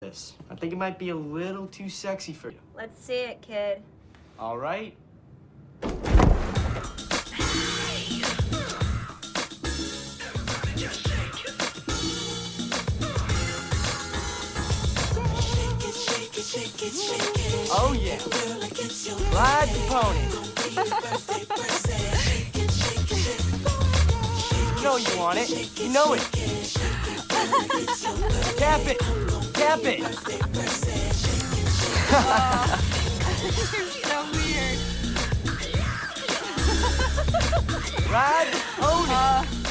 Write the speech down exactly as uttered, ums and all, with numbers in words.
this. I think it might be a little too sexy for you. Let's see it, kid. All right. Oh yeah. Ride the pony. You know you want it. You know it. Tap it. Tap it. You're so weird. Ride the pony. Uh,